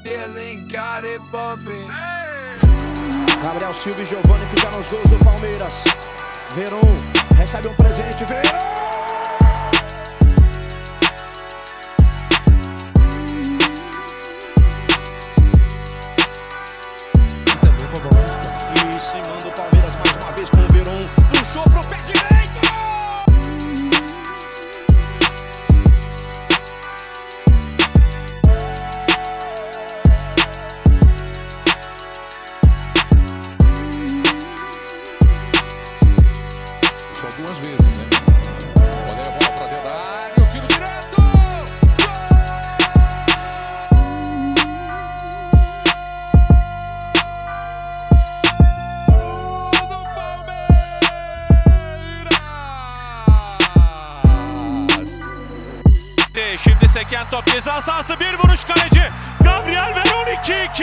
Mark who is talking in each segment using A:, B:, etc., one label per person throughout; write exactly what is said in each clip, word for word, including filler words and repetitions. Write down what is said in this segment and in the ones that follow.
A: Gabriel Silva e Giovani ficaram os gols do Palmeiras. Veron recebe um presente. Veron! E se manda o Palmeiras mais uma vez com o Veron. Puxou pro pé direito!
B: Duas vezes, né? Olha a bola pra dentro da área, o tiro direto! Gol do Palmeiras!
C: Şimdi seken top ceza sahası, bir vuruş kaleci Gabriel Veron iki iki.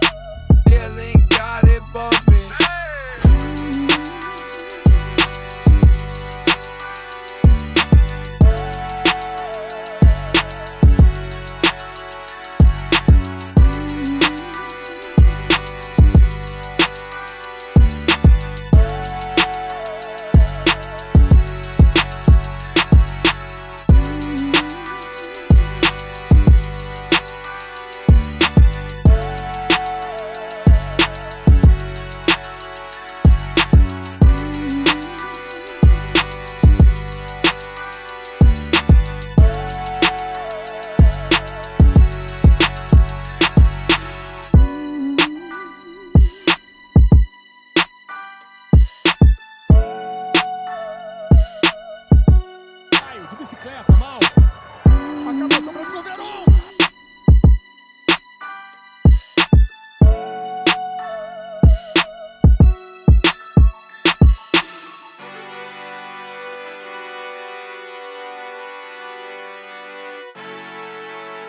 A: Bicicleta, mal. Acabou sobrando o Veron.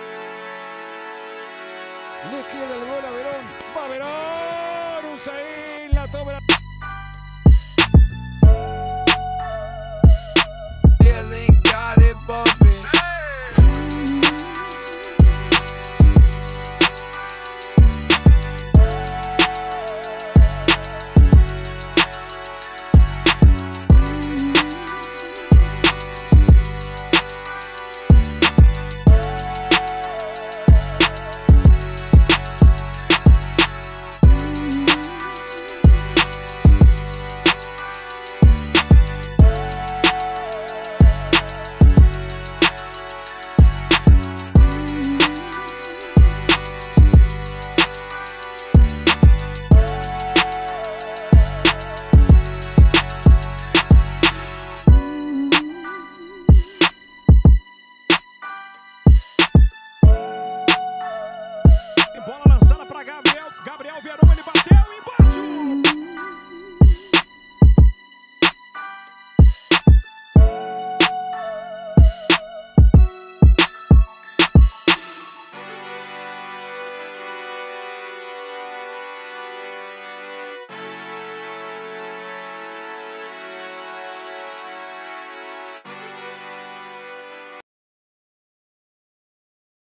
A: Le queda el gol a Veron. Va Veron. Un seis.